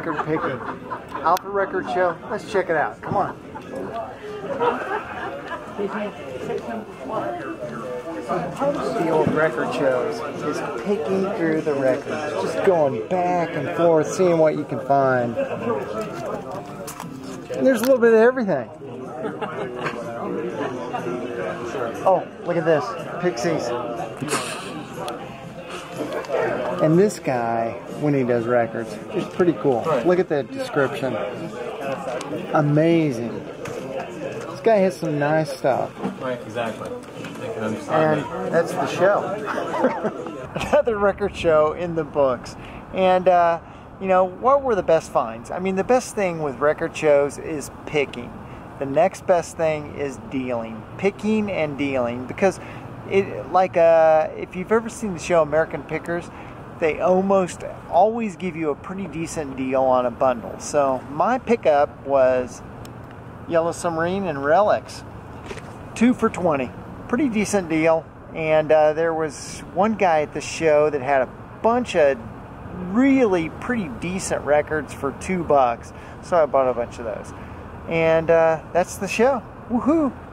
record picking. Alpha Record Show. Let's check it out. Come on. The old record shows is picking through the records, just going back and forth, seeing what you can find. And there's a little bit of everything. Oh, look at this, Pixies. And this guy, when he does records, is pretty cool. Look at the description. Amazing. This guy has some nice stuff. Right, exactly. And that's the show. Another record show in the books. And, you know, what were the best finds? I mean, the best thing with record shows is picking. The next best thing is dealing. Picking and dealing. Because, if you've ever seen the show American Pickers, they almost always give you a pretty decent deal on a bundle. So, my pickup was Yellow Submarine and Relics. 2 for $20. Pretty decent deal. And there was one guy at the show that had a bunch of really pretty decent records for $2. So I bought a bunch of those. And that's the show. Woohoo!